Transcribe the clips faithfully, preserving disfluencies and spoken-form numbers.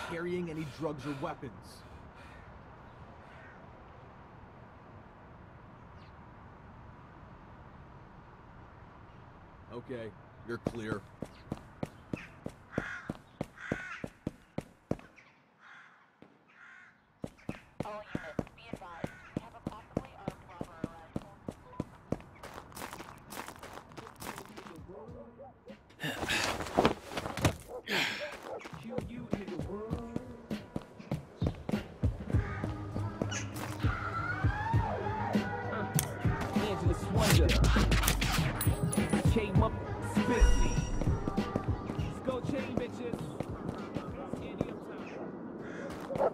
carrying any drugs or weapons. Okay, you're clear. All units, be advised. We have a possibly armed robber Kill you, nigga. Angela Wonder came up spiffy. Let's go chain bitches. Stadium time.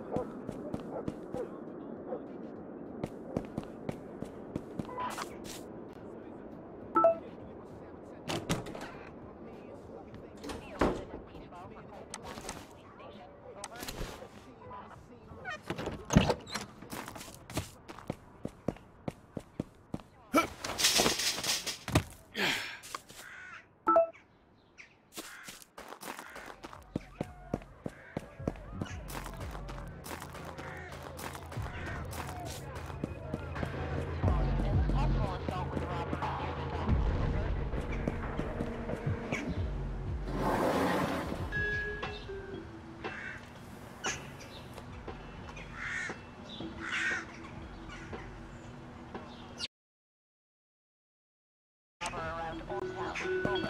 around Old Town. Over.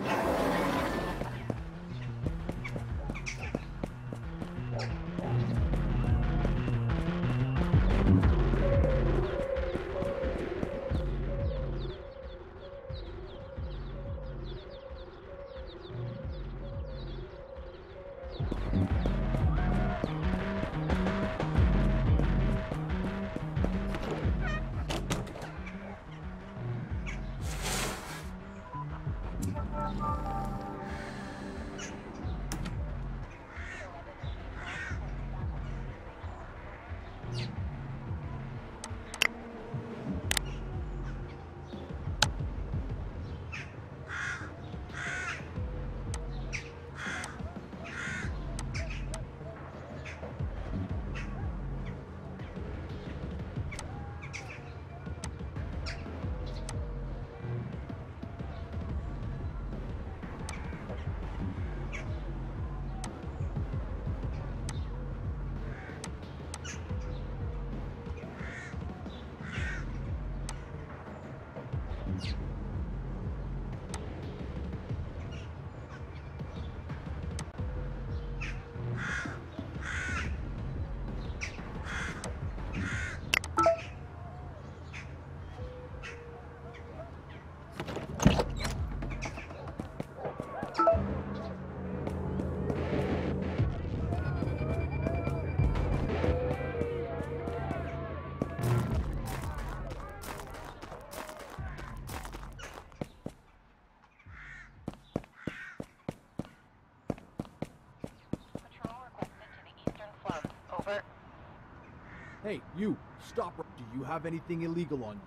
Hey, you, stop. Do you have anything illegal on you?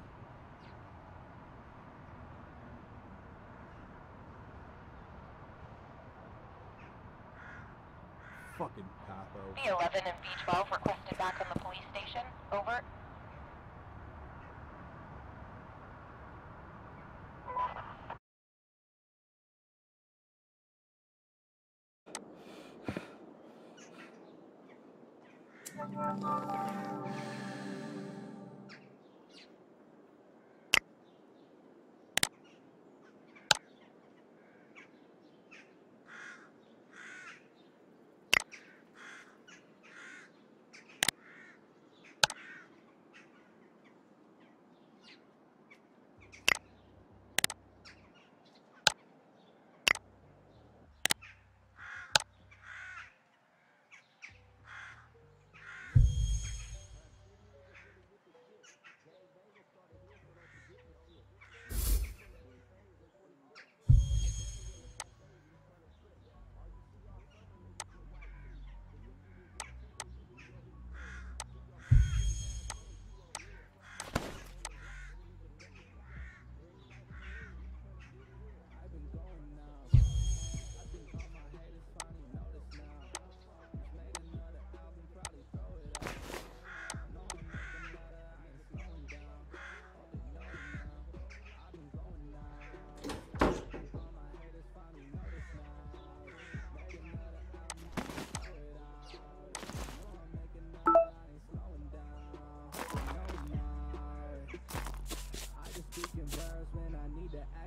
Fucking Patho. B eleven and B twelve requested back on the police station. Over.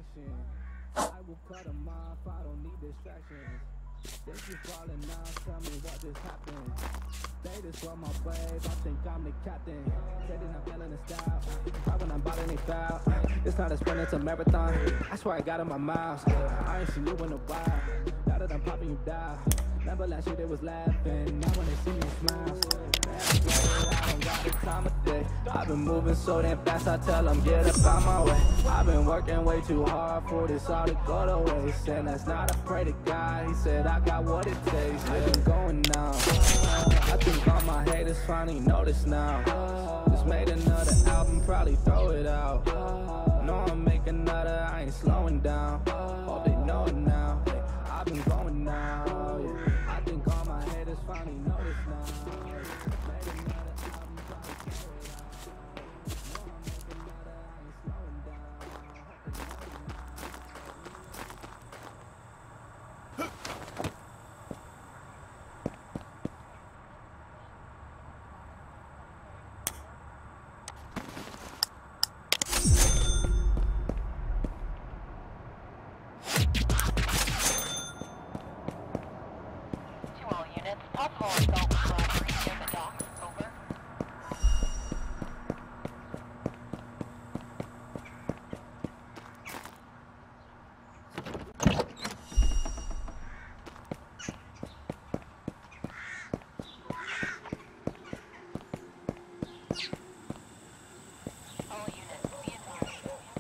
action. I will cut them off, I don't need distractions. Think you falling now, tell me what just happened. Say this for my wave, I think I'm the captain. Say that I'm feeling the style, right when I'm bottling it foul. It's not a sprint, it's a marathon. I swear I got in my mouth. I ain't seen you in a while. Now that I'm popping you down. Remember last year they was laughing, now when they see me it smiles. I don't got the time of day. I've been moving so damn fast, I tell them get up out my way. I've been working way too hard for this all to go to waste. And that's not afraid of God, he said I got what it takes. I've been going now, I think all my haters finally notice now. Just made another album, probably throw it out. Know I'm making another, I ain't slowing down. Hope they know it now, I've been going now, yeah. I think all my haters finally notice now. Made another album, probably throw it out. Know I'm making another, I ain't slowing down. Hope they know it now. To all units, possible assault with robbery near the docks. Over. All units, be advised.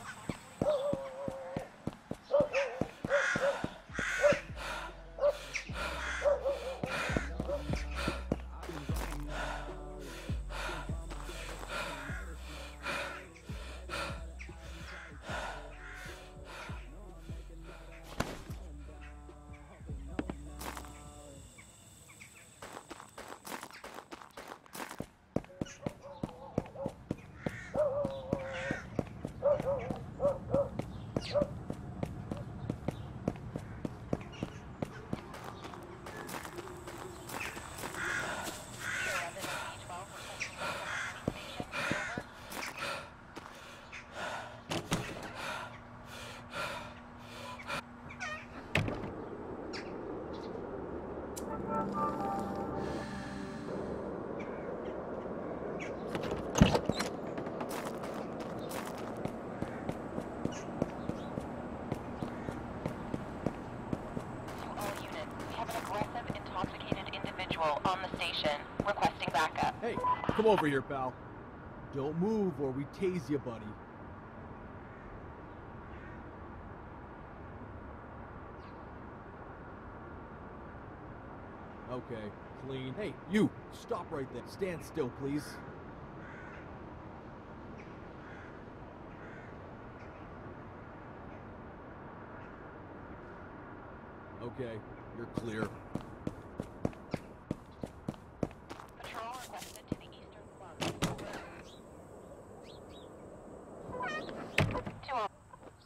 On the station, requesting backup. Hey, come over here, pal. Don't move or we tase you, buddy. Okay, clean. Hey, you, stop right there. Stand still, please. Okay, you're clear. Patrol requested to the eastern club. To all.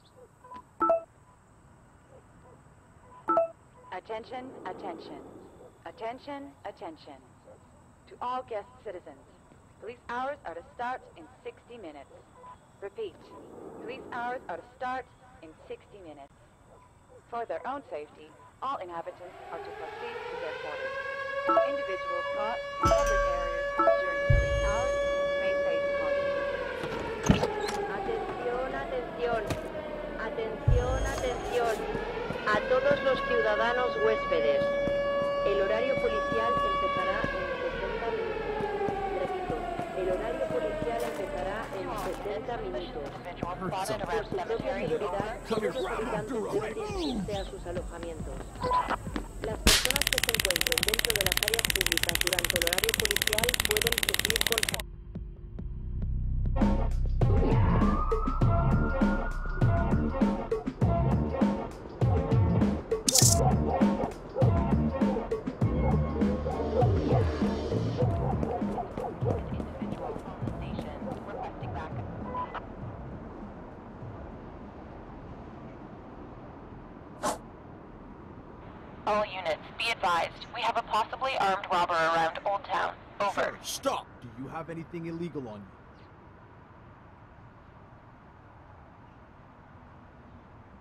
Attention, attention. Attention, attention. To all guest citizens, police hours are to start in sixty minutes. Repeat, police hours are to start in sixty minutes. For their own safety, all inhabitants are to proceed to their quarters. Individuals caught in public areas during police hours may face consequences. Atención, atención, atención, atención a todos los ciudadanos huéspedes. El horario policial empezará en sesenta minutos. Repito, el horario policial empezará en sesenta minutos. Por su propia seguridad, todos los habitantes deben dirigirse a sus alojamientos. Las personas que se encuentren dentro de las áreas públicas durante el horario policial pueden sufrir consecuencias. All units, be advised. We have a possibly armed robber around Old Town. Over. Sir, stop! Do you have anything illegal on you?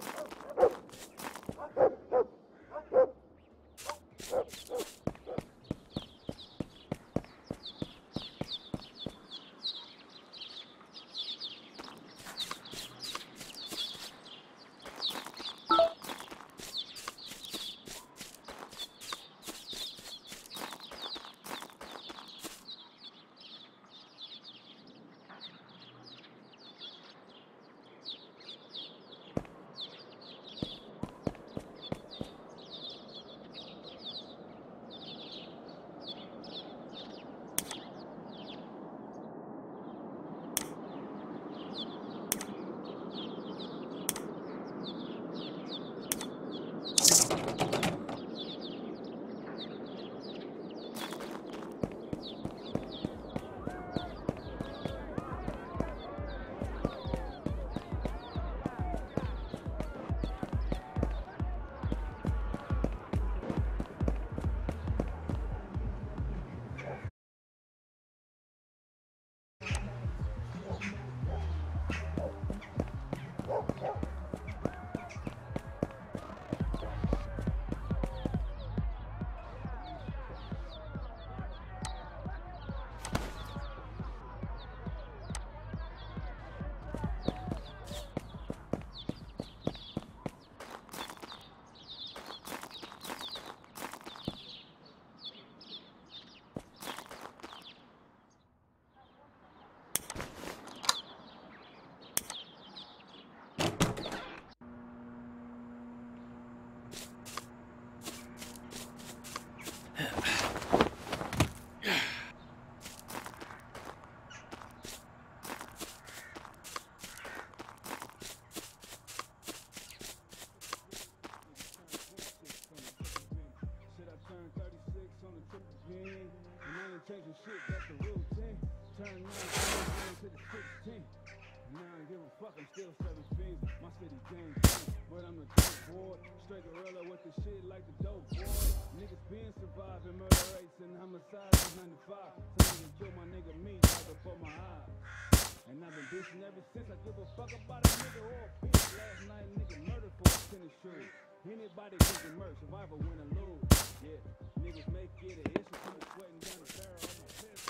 Changing shit, that's the real thing. Turn nine to the sixteen. Now I don't give a fuck, I'm still seventeen. My city game, but I'm the dope boy. Straight gorilla with the shit like the dope boy. Niggas been surviving murder rates and homicides since ninety-five. Some niggas kill my nigga me right before my eyes. And I've been bitching ever since. I give a fuck about a nigga or a bitch. Last night nigga murdered for a tennis shoe. Anybody can get murdered, survivor win or lose. Yeah, niggas make it an issue. I'm sweating down the barrel of my pistol.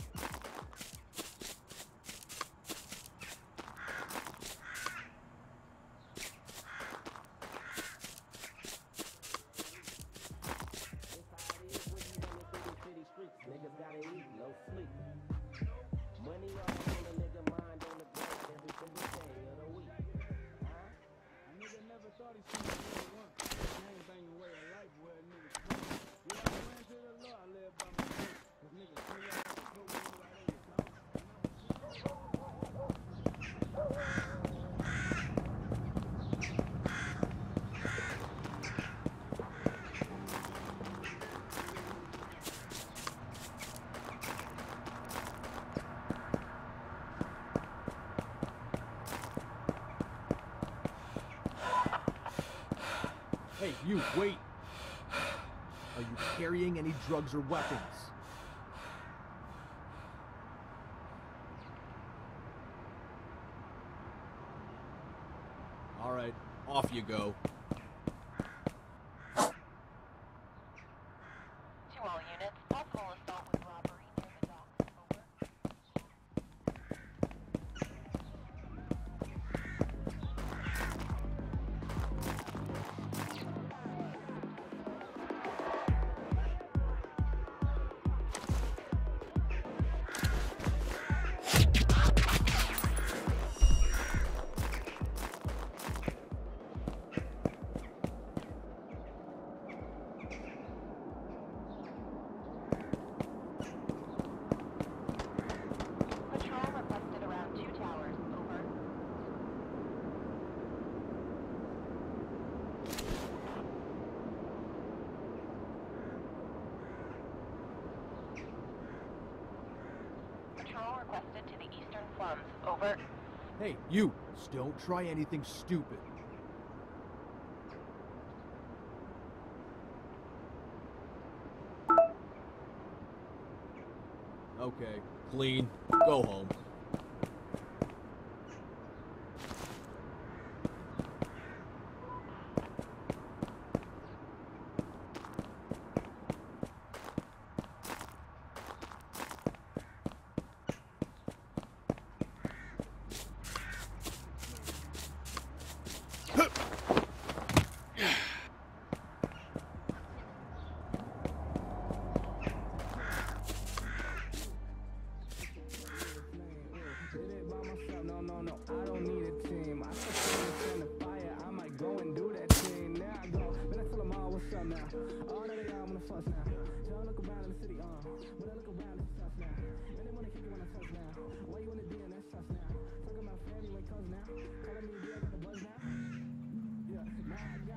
Niggas gotta eat, no sleep. Money all on a nigga mind on the ground every single day of the week. Huh? A nigga never thought he seen the one. Gang banging way of life where a nigga come. Yeah, I ran to the law, I live by my feet. Cause niggas free out the program right in the town. Hey, you, wait! Are you carrying any drugs or weapons? Alright, off you go. To all units, possible assault with robbery near the docks. Over. Patrol requested around two towers. Over. Patrol requested to the eastern slums. Over. Hey, you! Don't try anything stupid. Okay, clean. Go home. what's up now? Oh, now they all wanna fuss now. Don't look around in the city, uh. When I look around, it's sus now. Man, they wanna kick you when I touch now. Why you in the D and that's sus now? Talking about family, you ain't cuz now. Calling me, yeah, I got the buzz now. Yeah, now I got